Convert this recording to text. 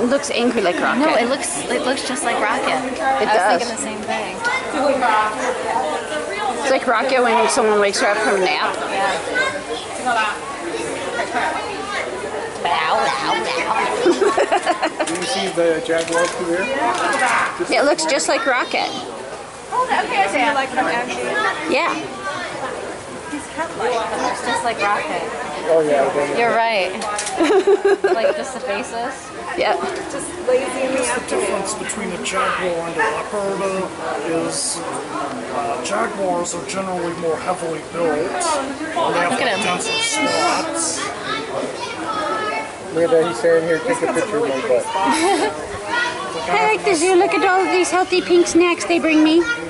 looks angry like Rocket. No, it looks just like Rocket. It I was does. thinking the same thing. It's like Rocket when someone wakes her up from a nap. Yeah. Do you see the Jaguar through there? It looks just like Rocket. Okay, I see. Like from Angie. Yeah. It looks just like Rocket. Oh yeah. You're right. Like just the faces. Yep. Just lazy in the The difference between a jaguar and a leopard is jaguars are generally more heavily built. They have Look at him. denser spots. Look at that, he's standing here taking a picture of my butt. I like the zoo. Look at all of these healthy pink snacks they bring me.